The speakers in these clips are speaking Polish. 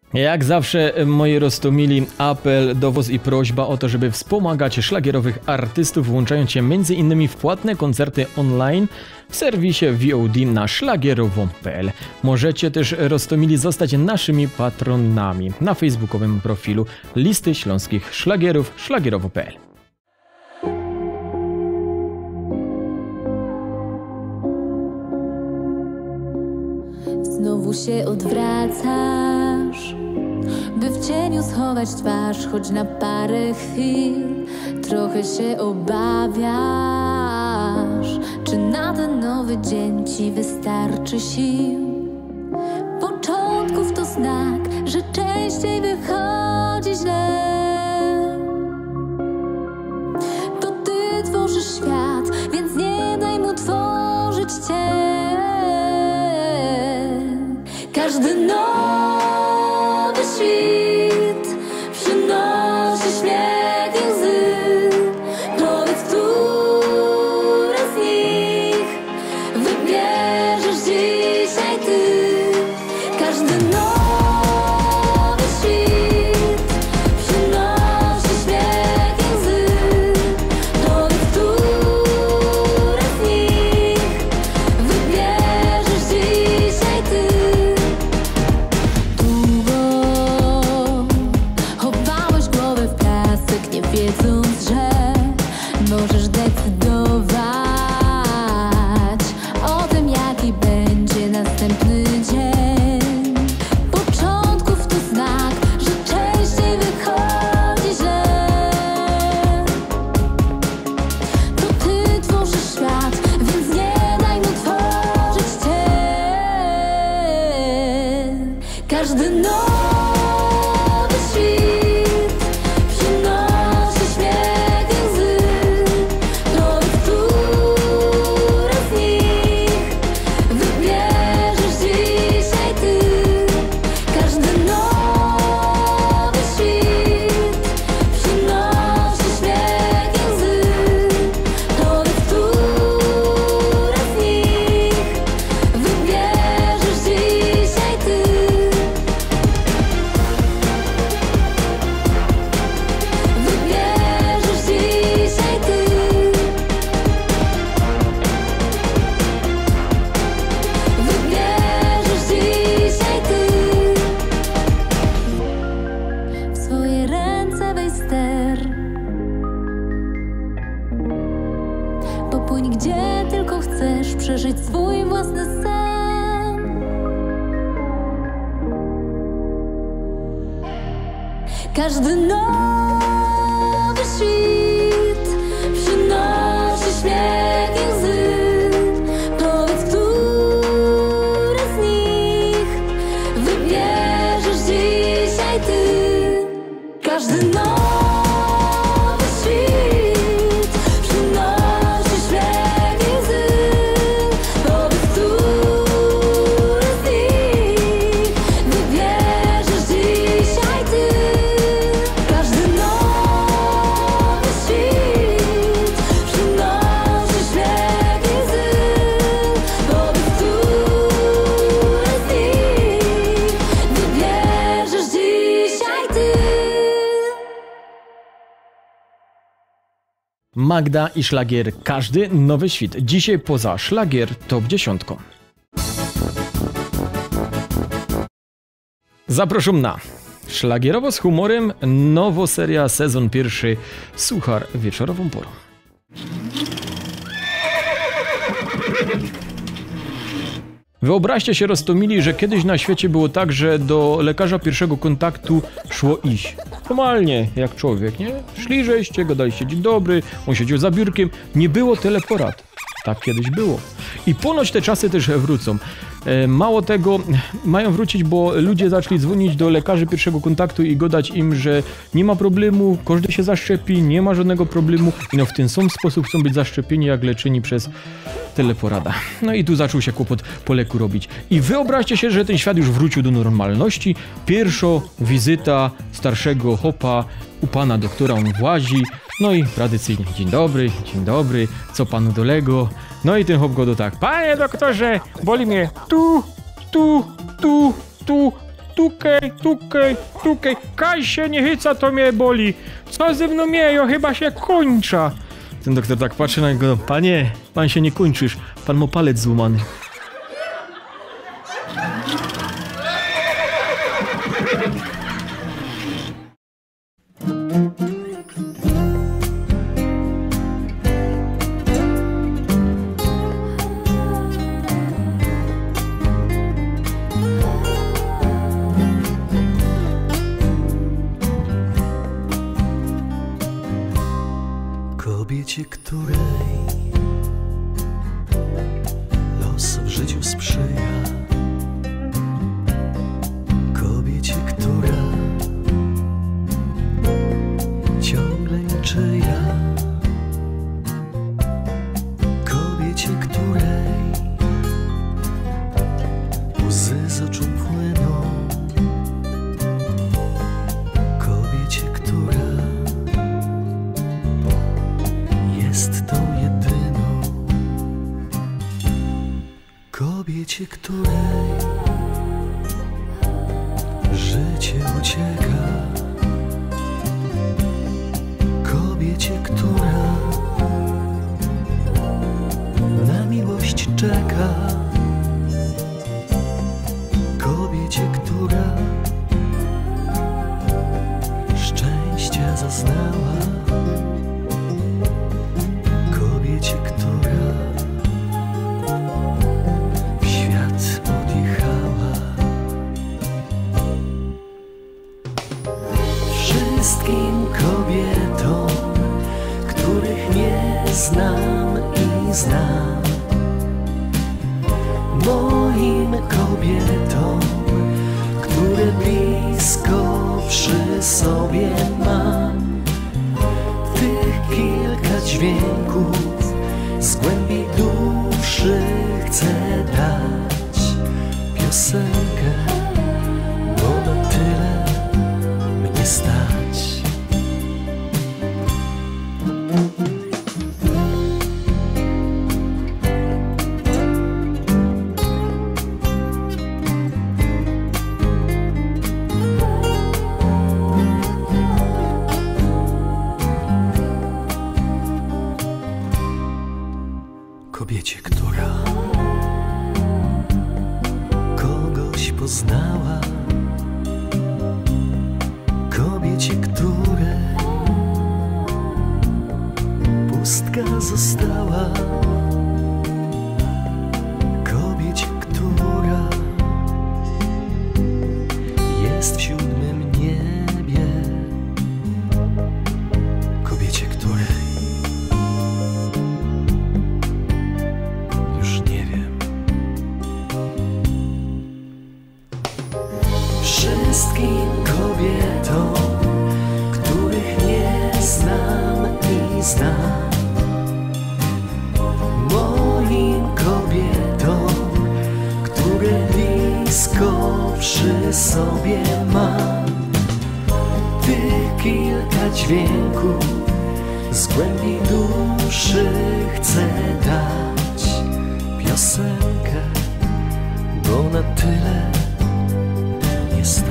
Jak zawsze, moi roztomili, apel do was i prośba o to, żeby wspomagać szlagierowych artystów, włączając się m.in. w płatne koncerty online w serwisie VOD na szlagierowo.pl. Możecie też, roztomili, zostać naszymi patronami na facebookowym profilu Listy Śląskich Szlagierów szlagierowo.pl. Znowu się odwracasz, by w cieniu schować twarz, choć na parę chwil. Trochę się obawiasz, czy na ten nowy dzień ci wystarczy sił. Początków to znak, że częściej wychodzi źle. To ty tworzysz świat, więc nie daj mu tworzyć cię. Każdy nowy świt przynosi śmiech i łzy. Powiedz, które z nich wybierzesz dzisiaj ty. Każdy nowy świt przynosi śmiech i łzy. Powiedz, które z nich wybierzesz dzisiaj ty. Wiedząc, że możesz decydować o tym, jaki będzie następny dzień. Początków to znak, że częściej wychodzi źle. To ty tworzysz świat, więc nie daj mu tworzyć cię. Każdy nowy świt przynosi śmiech i łzy. Powiedz, które z nich wybierzesz dzisiaj ty. Każdy nowy świt przynosi śmiech i łzy. Powiedz, które z nich wybierzesz dzisiaj ty. Wybierzesz dzisiaj ty. Wybierzesz dzisiaj ty. W swoje ręce weź ster. Popłyń gdzie tylko chcesz, przeżyć swój własny sen. Każdy nowy świt przynosi śmiech i łzy. Powiedz, które z nich wybierzesz dzisiaj ty. Każdy nowy świt przynosi śmiech i łzy. Powiedz, które z nich wybierzesz dzisiaj ty. Każdy nowy świt przynosi śmiech i łzy. Powiedz, które z nich wybierzesz dzisiaj ty. Magda i szlagier Każdy nowy świt. Dzisiaj poza szlagier top 10. Zapraszam na szlagierowo z humorem, nowo seria sezon pierwszy, Suchar wieczorową porą. Wyobraźcie się, roztomili, że kiedyś na świecie było tak, że do lekarza pierwszego kontaktu szło iść. Normalnie, jak człowiek, nie? Szli żeście, gadaliście dzień dobry, on siedział za biurkiem, nie było teleporad. Tak kiedyś było. I ponoć te czasy też wrócą. Mało tego, mają wrócić, bo ludzie zaczęli dzwonić do lekarzy pierwszego kontaktu i gadać im, że nie ma problemu, każdy się zaszczepi, nie ma żadnego problemu. I no w ten sam sposób chcą być zaszczepieni, jak leczeni przez teleporada. No i tu zaczął się kłopot po leku robić. I wyobraźcie się, że ten świat już wrócił do normalności. Pierwsza wizyta starszego chopa u pana doktora, on włazi. No i tradycyjnie, dzień dobry, co panu dolego? No i ten hop go do tak, panie doktorze, boli mnie tu, Tukej. Kaj się nie chyca, to mnie boli. Co ze mną miejo, chyba się kończa. Ten doktor tak patrzy na niego. Panie, pan się nie kończysz. Pan ma palec złamany. Kobiecie, której los w życiu sprzyja, kobiecie, która ciągle niczyja, kobiecie, której łzy z oczu płyną, kobiecie, która jest tą jedyną, kobiecie, której życie ucieka, kobiecie, która na miłość czeka, kobiecie, która szczęścia zaznała, kobiecie, która w świat odjechała. Wszystkim kobietom, których nie znam i znam, moim kobietom, które blisko przy sobie mam, tych kilka dźwięków z głębi duszy chcę dać piosenkę, bo na tyle mnie stać. Kobiecie, która kogoś poznała, kobiecie, której pustka została, kobiecie, która jest w siódmym niebie, kobiecie, której wszystkim kobietom, których nie znam i znam, moim kobietom, które blisko przy sobie mam, tych kilka dźwięków z głębi duszy chcę dać piosenkę, bo na tyle nie stać.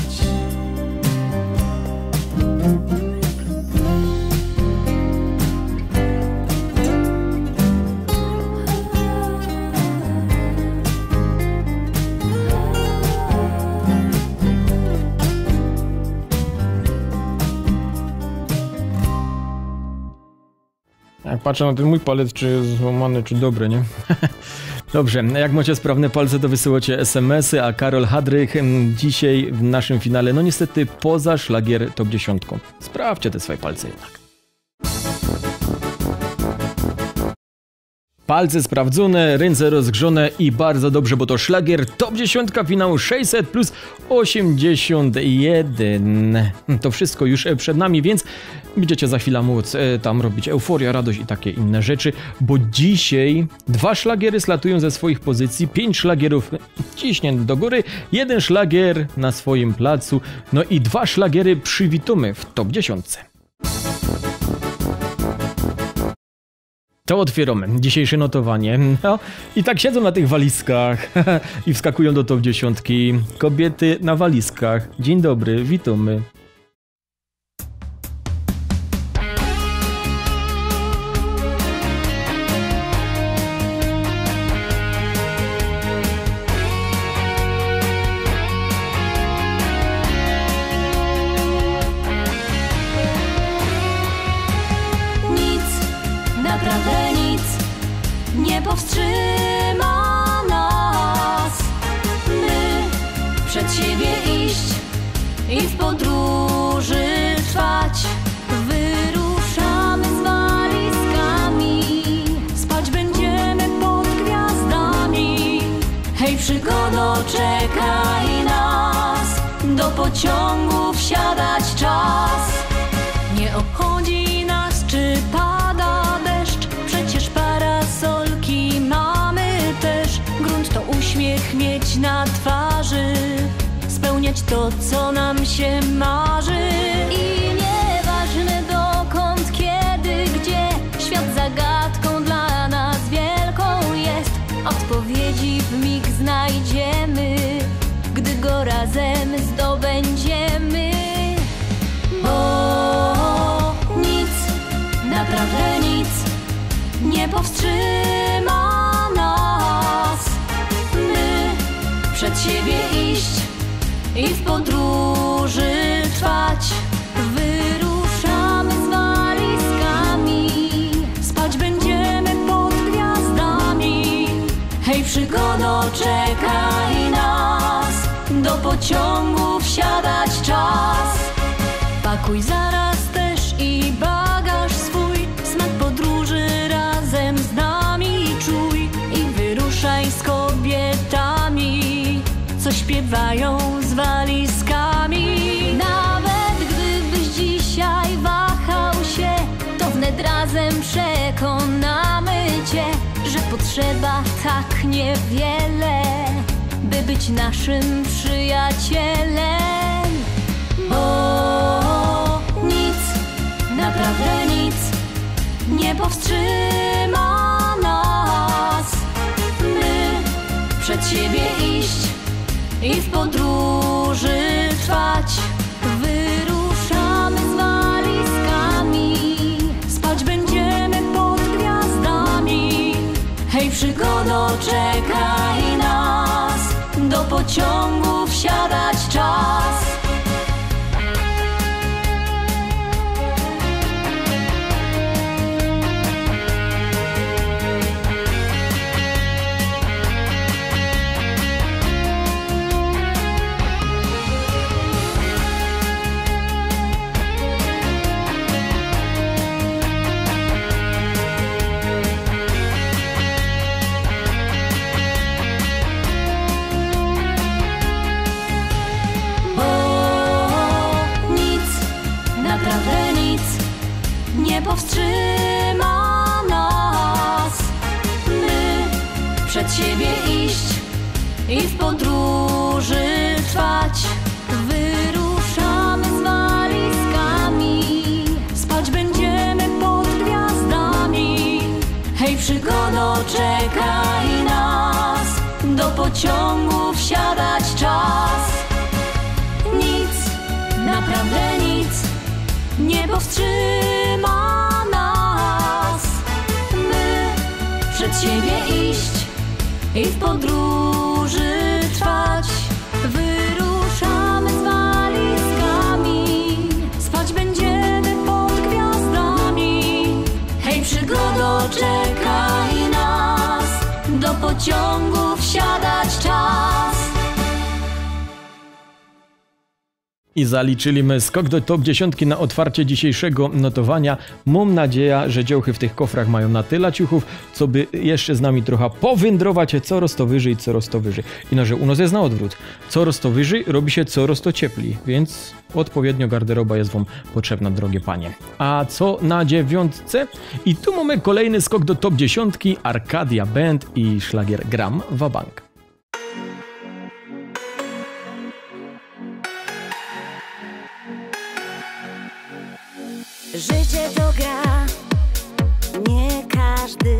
Jak patrzę na ten mój palec, czy jest złamany, czy dobry, nie? Dobrze, jak macie sprawne palce, to wysyłacie SMS-y, a Karol Hadrych dzisiaj w naszym finale, no niestety poza szlagier top 10. Sprawdźcie te swoje palce jednak. Palce sprawdzone, ręce rozgrzone i bardzo dobrze, bo to szlagier top 10 finału 600 plus 81. To wszystko już przed nami, więc będziecie za chwilę móc tam robić euforia, radość i takie inne rzeczy, bo dzisiaj 2 szlagiery slatują ze swoich pozycji, 5 szlagierów ciśnie do góry, 1 szlagier na swoim placu, no i 2 szlagiery przywitamy w top 10. To otwieramy dzisiejsze notowanie. No i tak siedzą na tych walizkach i wskakują do top 10. Kobiety na walizkach. Dzień dobry, witamy. Naprawdę nic nie powstrzyma nas. My przed siebie iść i w podróży trwać. Wyruszamy z walizkami, spać będziemy pod gwiazdami. Hej, przygodo, czekaj nas, do pociągu wsiadać czas. Nie obchodzi nas, czy pada deszcz, przecież parasolki mamy też. Grunt to uśmiech mieć na twarzy, spełniać to, co nam się marzy. I nieważne dokąd, kiedy, gdzie, świat zagadką dla nas wielką jest. Odpowiedzi w mig znajdziemy, gdy go razem zdobędziemy. Bo nic, naprawdę nic nie powstrzyma nas. My przed siebie iść i w podróży trwać. Wyruszamy z walizkami, spać będziemy pod gwiazdami. Hej, przygodo, czekaj nas, do pociągu wsiadać czas. Pakuj zaraz też i bagaż swój, smak podróży razem z nami czuj. I wyruszaj z kobietami, co śpiewają z walizkami. Nawet gdybyś dzisiaj wahał się, to wnet razem przekonamy cię, że potrzeba tak niewiele, by być naszym przyjacielem. Bo nic, naprawdę nic nie powstrzyma nas. My przed siebie iść i w podróży trwać. Wyruszamy z walizkami, spać będziemy pod gwiazdami. Hej, przygodo, czekaj nas, do pociągu wsiadać czas. Nie powstrzyma nas. My przed siebie iść i w podróży trwać. Wyruszamy z walizkami, spać będziemy pod gwiazdami. Hej, przygodo, czekaj nas, do pociągu wsiadać czas. Nic, naprawdę nic nie powstrzyma nas. My przed siebie iść i w podróży trwać. Wyruszamy z walizkami, spać będziemy pod gwiazdami. Hej, przygodo, czekaj nas, do pociągu wsiadać czas. I zaliczyliśmy skok do top 10 na otwarcie dzisiejszego notowania. Mam nadzieję, że dziołchy w tych kofrach mają na tyle ciuchów, co by jeszcze z nami trochę powędrować coraz to wyżej, coraz to wyżej. I no, że u nas jest na odwrót. Coraz to wyżej robi się coraz to cieplej, więc odpowiednio garderoba jest wam potrzebna, drogie panie. A co na 9? I tu mamy kolejny skok do top 10, Arcadia Band i szlagier Gram Wabank. Życie to gra, nie każdy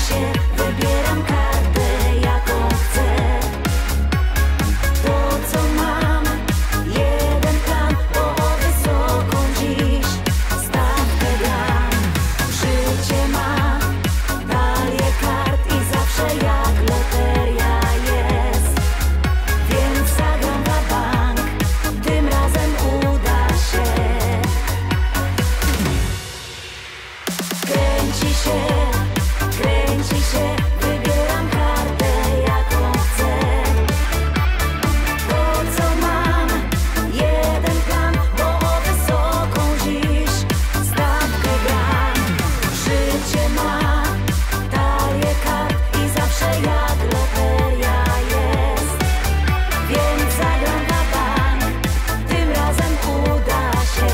się, wybieram kartę, jaką chcę. To co mam, jeden plan, bo o wysoką dziś stawkę dam. Życie ma talię kart i zawsze jak loteria jest. Więc zagram na bank, tym razem uda się. Kręci się, wybieram kartę, jaką chcę. To co mam, jeden plan, bo o wysoką dziś stawkę gram. Życie ma talię kart i zawsze jak loteria jest. Więc zagram na bank, tym razem uda się.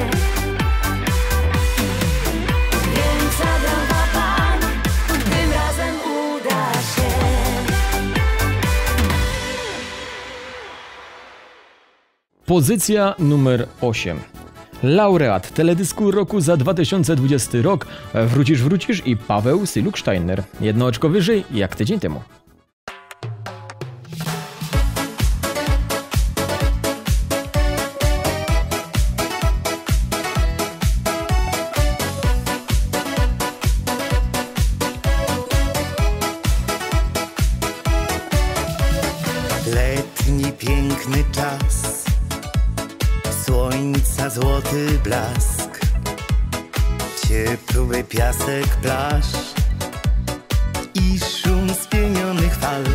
Więc zagram na bank, tym razem uda się. Pozycja numer 8. Laureat teledysku roku za 2020 rok Wrócisz i Paweł Syluck-Steiner. 1 oczko wyżej jak tydzień temu. Letni piękny czas, słońca złoty blask, ciepły piasek plaż i szum spienionych fal.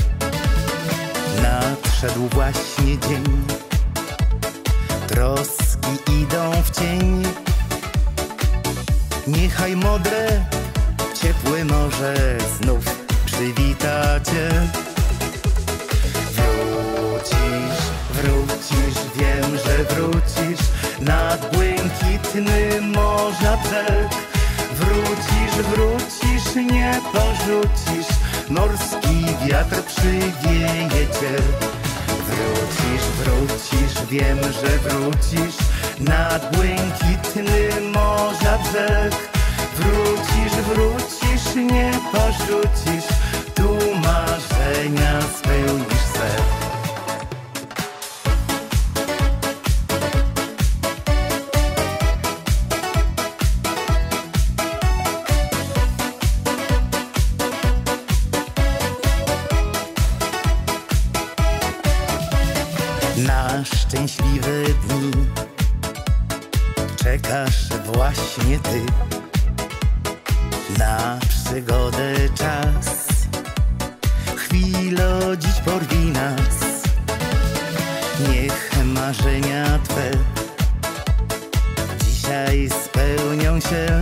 Nadszedł właśnie dzień, troski idą w cień. Niechaj modre, ciepłe morze znów przywita cię. Wrócisz, wiem, że wrócisz nad błękitny morza brzeg. Wrócisz, nie porzucisz, morski wiatr przywieje cię. Wrócisz, wiem, że wrócisz nad błękitny morza brzeg. Wrócisz, nie porzucisz, tu marzenia spełnisz se. Na szczęśliwe dni czekasz właśnie ty, na przygodę czas, chwilo dziś porwij nas. Niech marzenia twe dzisiaj spełnią się.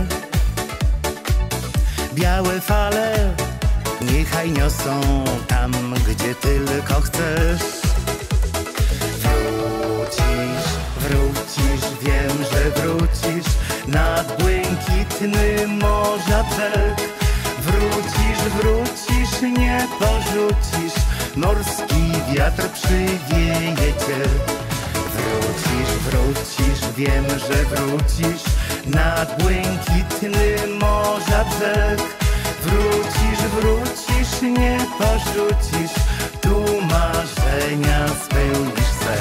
Białe fale niechaj niosą tam, gdzie tylko chcesz. Wrócisz, wiem, że wrócisz nad błękitny morza brzeg. Wrócisz, nie porzucisz, morski wiatr przywieje cię. Wrócisz, wiem, że wrócisz nad błękitny morza brzeg. Wrócisz, nie porzucisz, tu marzenia spełnisz se.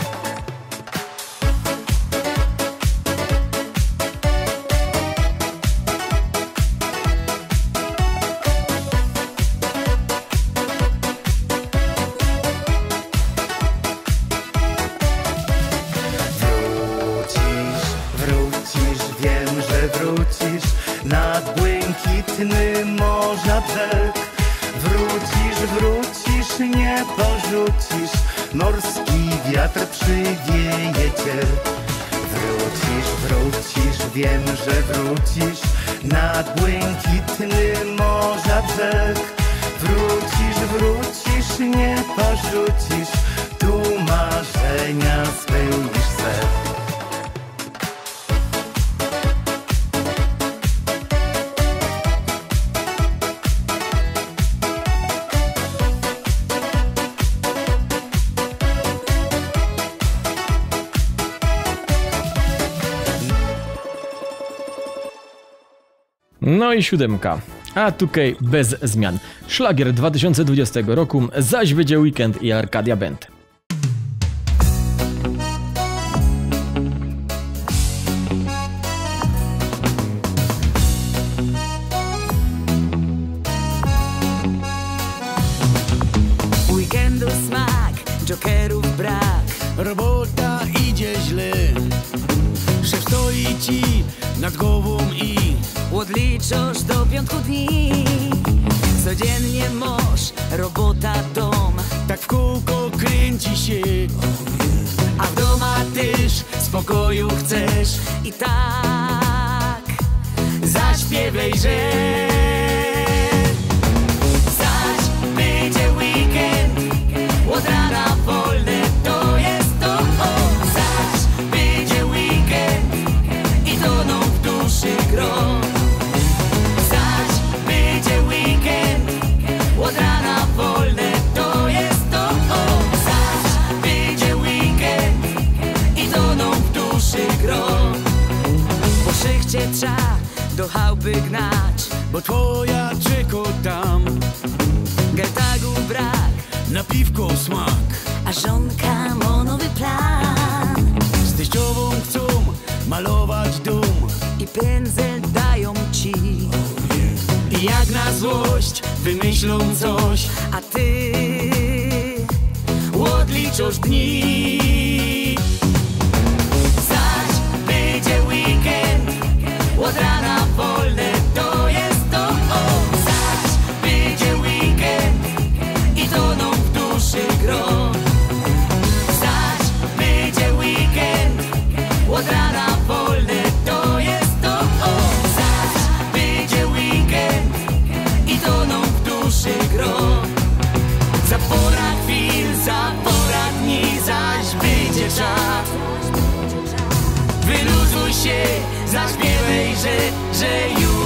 Wrócisz nad błękitny morza brzeg. Wrócisz, nie porzucisz, morski wiatr przywieje cię. Wrócisz, wiem, że wrócisz nad błękitny morza brzeg. Wrócisz, nie porzucisz, tu marzenia spełnisz se. No i 7. A tutaj bez zmian. Szlagier 2020 roku, zaś będzie Weekend i Arcadia Band. Weekendu smak, jokerów brak. Robota idzie źle, szef stoi ci nad głową i Odliczasz do piątku dni. Codziennie masz robota, dom, tak w kółko kręci się. a w doma też spokoju chcesz. I tak zaśpiewaj, że zaś będzie weekend, od rana wolne to jest to. Zaś będzie weekend i toną w duszy gro. Zaś będzie weekend, od rana wolne to jest to. Zaś będzie weekend i toną w duszy gro. Po szychcie trza do chałupy gnać, Bo twoja czeko tam, gertagu brak, na piwko smak. a żonka ma nowy plan. Z teściową chcą malować dom. I pędzel dają ci, I jak na złość wymyślą coś, a ty odliczasz dni. Zaś będzie weekend, od rana wolne to jest to. Zaś będzie weekend i toną w duszy gro. Zaś będzie weekend, od rana wolne to jest to. Zaś będzie weekend i toną w duszy gro. Za pora chwil, za pora dni, zaś będzie czas. Wyluzuj się, zaśpiewaj, że już